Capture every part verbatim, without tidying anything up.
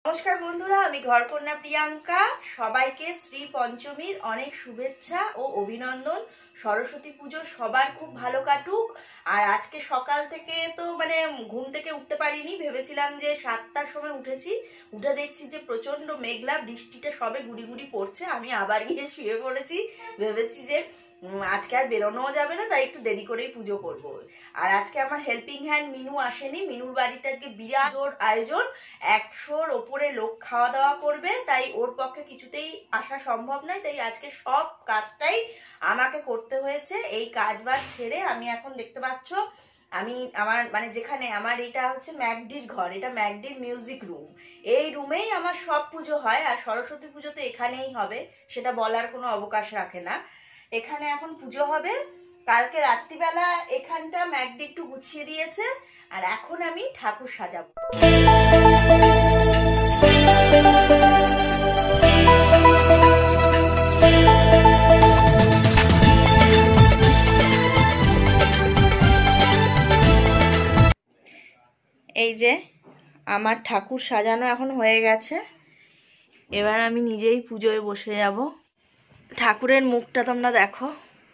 নমস্কার বন্ধুরা, আমি ঘরকন্যা প্রিয়াঙ্কা। সবাইকে শ্রী পঞ্চমীর অনেক শুভেচ্ছা ও অভিনন্দন। সরস্বতী পুজো সবার খুব ভালো কাটুক। আর আজকে সকাল থেকে তো মানে ঘুম থেকে উঠতে পারিনি, ভেবেছিলাম যে সাতটার সময় উঠেছি, উঠে দেখছি যে প্রচন্ড মেঘলা, বৃষ্টিটা সবে গুড়ি গুড়ি পড়ছে। আমি আবার গিয়ে শুয়ে পড়েছি, ভেবেছি যে আজকে আর বেরোনোও যাবে না, তাই একটু দেরি করেই পুজো করব। আর আজকে আমার হেল্পিং হ্যান্ড মিনু আসেনি, মিনুর বাড়িতে আজকে বিরাট জোর আয়োজন, একশোর ওপরে লোক খাওয়া দাওয়া করবে, তাই ওর পক্ষে কিছুতেই আসা সম্ভব নয়। তাই আজকে সব কাজটাই আমাকে করতে হয়েছে। এই কাজ বাজ সেরে আমি এখন দেখতে পাচ্ছ আমি আমার মানে যেখানে আমার এটা হচ্ছে ম্যাকডির ঘর, এটা ম্যাকডির মিউজিক রুম। এই রুমেই আমার সব পুজো হয়, আর সরস্বতী পুজো তো এখানেই হবে, সেটা বলার কোনো অবকাশ রাখে না। এখানে এখন পুজো হবে। কালকে রাত্রিবেলা এখানটা ম্যাকডি একটু গুছিয়ে দিয়েছে, আর এখন আমি ঠাকুর সাজাবো। এই যে আমার ঠাকুর সাজানো এখন হয়ে গেছে, এবার আমি নিজেই পুজোয় বসে যাব। ঠাকুরের মুখটা তোমরা দেখো।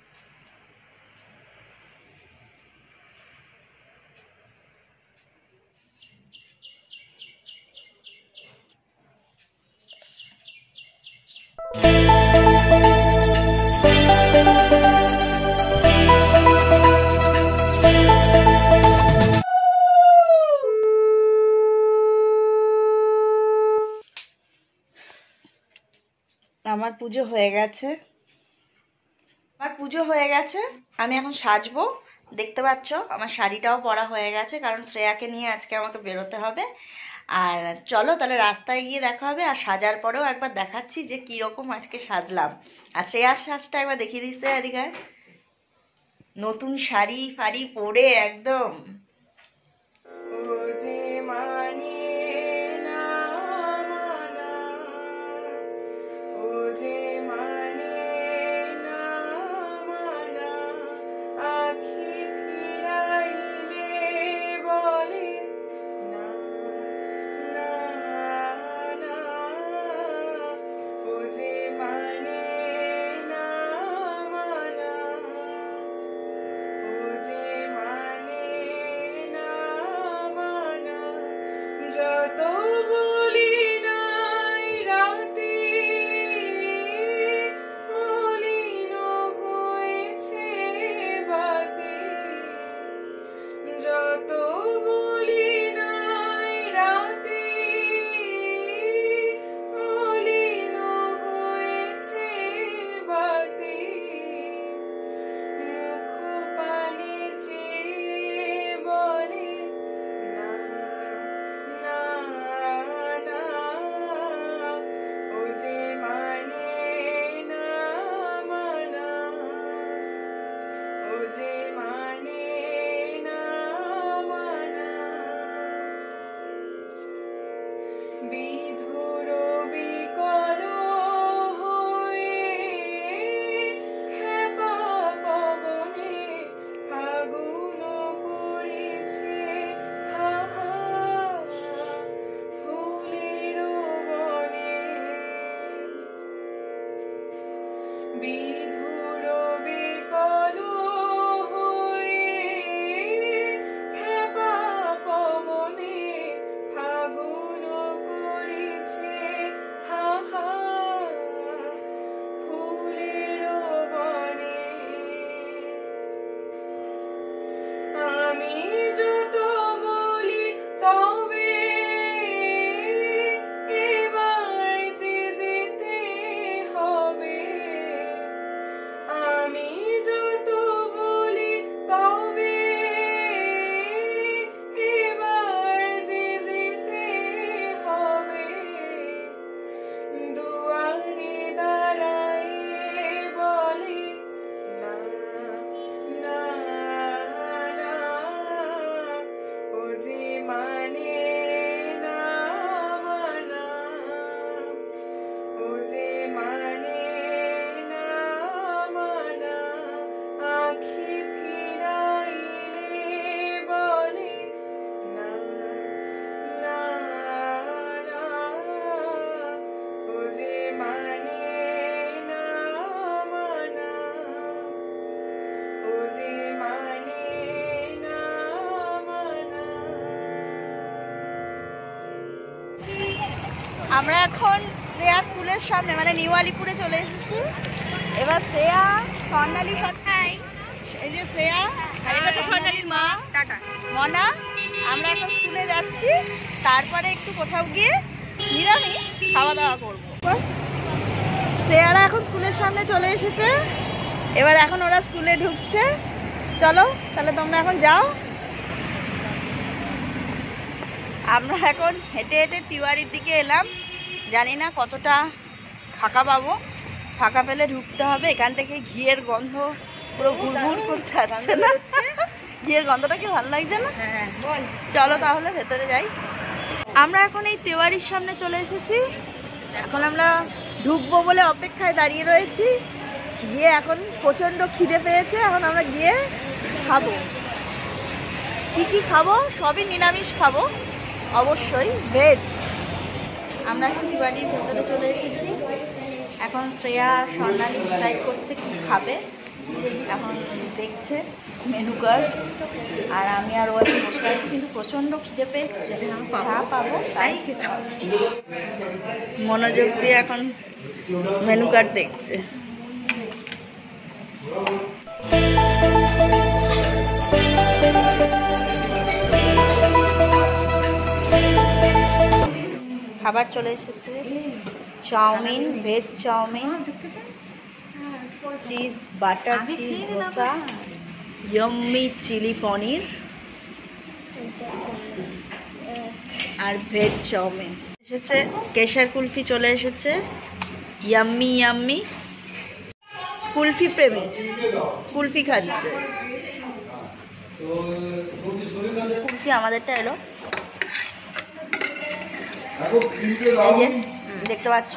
আমার পুজো হয়ে গেছে, আমার পুজো হয়ে গেছে। আমি এখন সাজবো। দেখতে পাচ্ছ আমার শাড়িটাও পরা হয়ে গেছে, কারণ শ্রেয়াকে নিয়ে আজকে আমাকে বেরোতে হবে। আর চলো তাহলে রাস্তায় গিয়ে দেখা হবে, আর সাজার পরেও একবার দেখাচ্ছি যে কিরকম আজকে সাজলাম। আর শ্রেয়ার সাজটা একবার দেখিয়ে দিচ্ছে এদিকে, নতুন শাড়ি ফাড়ি পরে একদম। আমরা এখন শ্রেয়া স্কুলের সামনে মানে নিউ আলিপুরে চলে এসেছি। এবার শ্রেয়া স্বর্ণালী সঠাই, এই যে শ্রেয়া আর এটা তো স্বর্ণালীর মা টাটা মনা, আমরা এখন স্কুলে যাচ্ছি। তারপরে একটু কোথাও গিয়ে নিরামিষ খাওয়া দাওয়া করবো। শ্রেয়ারা এখন স্কুলের সামনে চলে এসেছে, এবার এখন ওরা স্কুলে ঢুকছে। চলো তাহলে তোমরা এখন যাও। আমরা এখন হেঁটে হেঁটে তিওয়ারির দিকে এলাম, জানি না কতটা ফাঁকা পাবো, ফাঁকা পেলে ঢুকতে হবে। এখান থেকে ঘিয়ের গন্ধ পুরো ঘুরঘুর করতে আসছে না? ঘিয়ের গন্ধটা কি ভালো লাগছে না? চলো তাহলে ভেতরে যাই। আমরা এখন এই তিওয়ারির সামনে চলে এসেছি, এখন আমরা ঢুকবো বলে অপেক্ষায় দাঁড়িয়ে রয়েছি। গিয়ে এখন প্রচণ্ড খিদে পেয়েছে, এখন আমরা গিয়ে খাবো। কি কি খাবো? সবই নিরামিষ খাবো, অবশ্যই ভেজ। আমরা এখন তিওয়ারির ভেতরে চলে এসেছি। এখন শ্রেয়া স্বর্ণালী ডিসাইড করছে কি খাবে, এখন দেখছে মেনু কার্ড। আর আমি আর ওয়াইফ বসে আছি, কিন্তু প্রচণ্ড খিদে পেয়েছে, যা পাবো তাই খেতে হবে। মনোযোগ দিয়ে এখন মেনু কার্ড দেখছে। খাবার চলে এসেছে, chow mein, veg chow mein, cheese butter cheese dosa, yummy chilli paneer আর ভেজ চাউমিন এসেছে। কেশর কুলফি চলে এসেছে, ইয়াম্মি ইয়াম্মি। কুলফি প্রেমী, কুলফি খাচ্ছে। কুলফি আমাদেরটা এলো, এই যে দেখতে পাচ্ছ।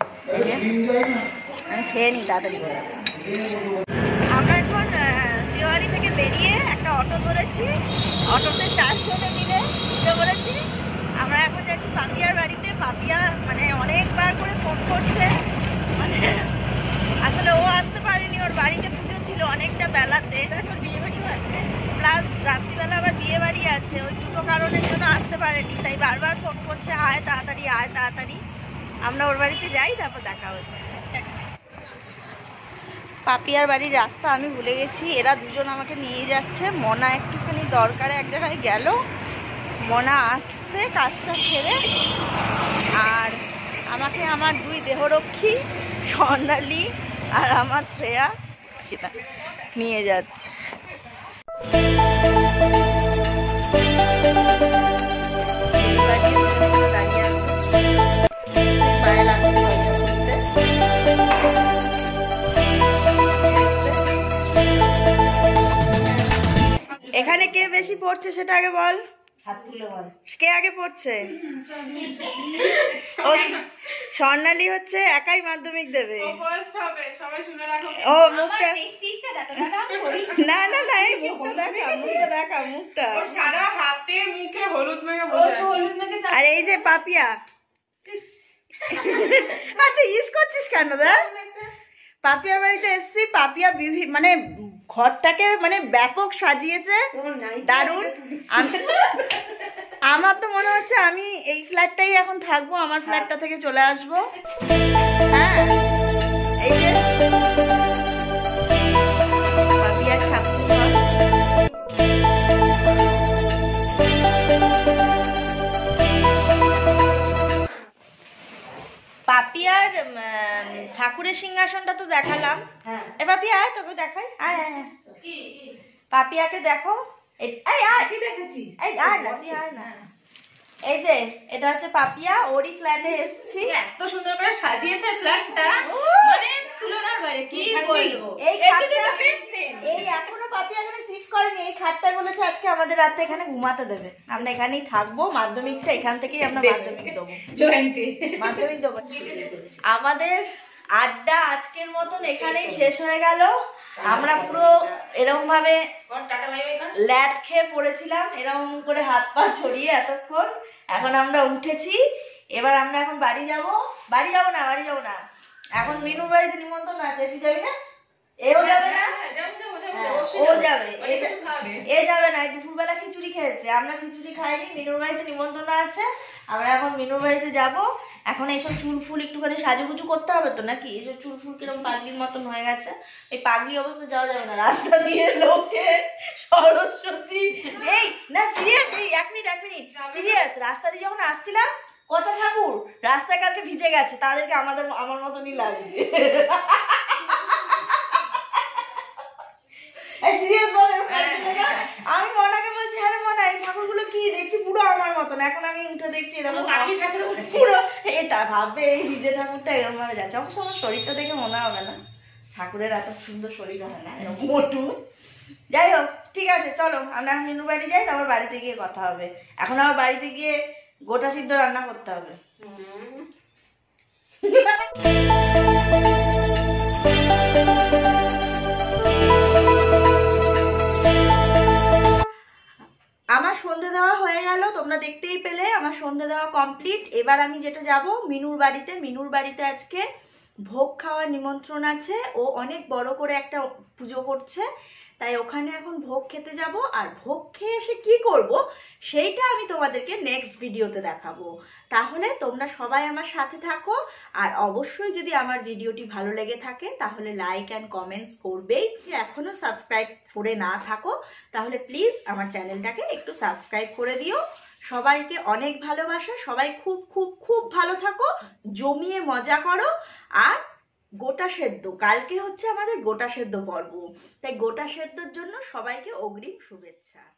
আমি খেয়ে নিই তাড়াতাড়ি করে। আমরা এখন তিওয়ারি থেকে বেরিয়ে একটা অটো ধরেছি, অটোতে চারজনে মিলে উঠে পড়েছি। আমরা এখন যাচ্ছি পাপিয়ার বাড়িতে। পাপিয়া মানে অনেকবার করে ফোন করছে, মানে আসলে ও আসতে পারেনি, ওর বাড়িতে পুজো ছিল অনেকটা বেলাতে, বিয়ে বাড়িও আছে, প্লাস রাত্রিবেলা আবার বিয়ে বাড়ি আছে। ওই দুটো কারণের জন্য আসতে পারেনি, তাই বারবার ফোন করছে আয় তাড়াতাড়ি আয় তাড়াতাড়ি। আমরা ওর বাড়িতে যাই, তারপর দেখা হচ্ছে। পাপিয়ার বাড়ির রাস্তা আমি ভুলে গেছি, এরা দুজন আমাকে নিয়ে যাচ্ছে। মনা একটুখানি দরকারে এক জায়গায় গেল, মনা আসছে কাজটা সেরে। আর আমাকে আমার দুই দেহরক্ষী স্বর্ণালী আর আমার শ্রেয়া নিয়ে যাচ্ছে। এখানে কে বেশি পড়ছে সেটা আগে বল, কে আগে পড়ছে? স্বর্ণালী হচ্ছে একাই মাধ্যমিক দেবে। ও মুখটা না না না এই মুখটা দেখা, মুখটা দেখা, মুখটা সারা হাতে মুখে হলুদ মেখে বসে। আর এই যে পাপিয়া, আচ্ছা ইস করছিস কেন? দেখ পাপিয়ার বাড়িতে এসছি, পাপিয়া মানে ঘরটাকে মানে ব্যাপক সাজিয়েছে, দারুণ। আমার তো মনে হচ্ছে আমি এই ফ্ল্যাটটাই এখন থাকবো, আমার ফ্ল্যাটটা থেকে চলে আসবো। হ্যাঁ এই যে পাপিয়ার ঠাকুর ঘর। পাপিয়ার ঠাকুরের সিংহাসনটা তো দেখালাম। এ পাপিয়া আয়, তোকে দেখাই, আয় আয়। পাপিয়াকে দেখো, এই যে এটা হচ্ছে পাপিয়া, ওরই ফ্ল্যাটে এসেছি। এত সুন্দর করে সাজিয়েছে ফ্ল্যাটটা, মানে তুলনার বাইরে। কি বলবো, এই এই এখনো পাপিয়া এখানে শিফট করেনি, এই খাটটায় বলেছে আজকে আমাদের রাতে এখানে ঘুমাতে দেবে, আমরা এখানেই থাকবো। মাধ্যমিকটা এখান থেকেই আমরা মাধ্যমিক দেবো, মাধ্যমিক দেবো। আমাদের আড্ডা আজকের মতন এখানেই শেষ হয়ে গেল। আমরা পুরো এরকম ভাবে ল্যাদ খেয়ে পড়েছিলাম, এরকম করে হাত পা ছড়িয়ে এতক্ষণ। এখন আমরা উঠেছি, এবার আমরা এখন বাড়ি যাব। বাড়ি যাবো না, বাড়ি যাবো না, এখন মিনুর বাড়িতে নিমন্ত্রণ আছে। তুই যাবি না? এও যাবে না? ও যাবে, এ যাবে না। দুপুরবেলা খিচুড়ি খেয়েছে, আমরা খিচুড়ি খাইনি, মিনুর বাড়িতে নিমন্ত্রণ আছে। আমরা এখন মিনুর বাড়িতে যাব। এখন এইসব চুল ফুল একটুখানি সাজুগুজু করতে হবে তো নাকি? এইসব চুল ফুল কিরকম পাগলির মতন হয়ে গেছে। এই পাগলি অবস্থা যাওয়া যাবে না রাস্তা দিয়ে, লোকে সরস্বতী। এই না সিরিয়াস, এই এক মিনিট এক মিনিট সিরিয়াস, রাস্তা দিয়ে যখন আসছিলাম কটা ঠাকুর রাস্তায় কালকে ভিজে গেছে, তাদেরকে আমাদের আমার মতনই লাগছে। আমি মনাকে বলছি, আরে মনা এই ঠাকুরগুলো কি দেখছি পুরো আমার মতন। এখন আমি উঠে দেখছি এরকম পুরো, এটা ভাববে এই ভিজে ঠাকুরটা এরকম ভাবে যাচ্ছে। অবশ্য আমার শরীরটা দেখে মনে হবে না ঠাকুরের এত সুন্দর শরীর হয় না, এরকম মোটু। যাই হোক ঠিক আছে, চলো আমরা মিনুর বাড়ি যাই, তারপর বাড়িতে গিয়ে কথা হবে। এখন আমার বাড়িতে গিয়ে গোটা সিদ্ধ রান্না করতে হবে। আমার সন্ধে দেওয়া হয়ে গেল, তোমরা দেখতেই পেলে আমার সন্ধে দেওয়া কমপ্লিট। এবার আমি যেটা যাব মিনুর বাড়িতে। মিনুর বাড়িতে আজকে ভোগ খাওয়ার নিমন্ত্রণ আছে, ও অনেক বড় করে একটা পুজো করছে, তাই ওখানে এখন ভোগ খেতে যাব। আর ভোগ খেয়ে এসে কি করব সেইটা আমি তোমাদেরকে নেক্সট ভিডিওতে দেখাবো। তাহলে তোমরা সবাই আমার সাথে থাকো, আর অবশ্যই যদি আমার ভিডিওটি ভালো লেগে থাকে তাহলে লাইক অ্যান্ড কমেন্টস করবেই। এখনো সাবস্ক্রাইব করে না থাকো তাহলে প্লিজ আমার চ্যানেলটাকে একটু সাবস্ক্রাইব করে দিও। সবাইকে অনেক ভালোবাসা, সবাই খুব খুব খুব ভালো থাকো, জমিয়ে মজা করো। আর গোটা সেদ্ধ, কালকে হচ্ছে আমাদের গোটা সেদ্ধ পর্ব, তাই গোটা সেদ্ধর জন্য সবাইকে অগ্রিম শুভেচ্ছা।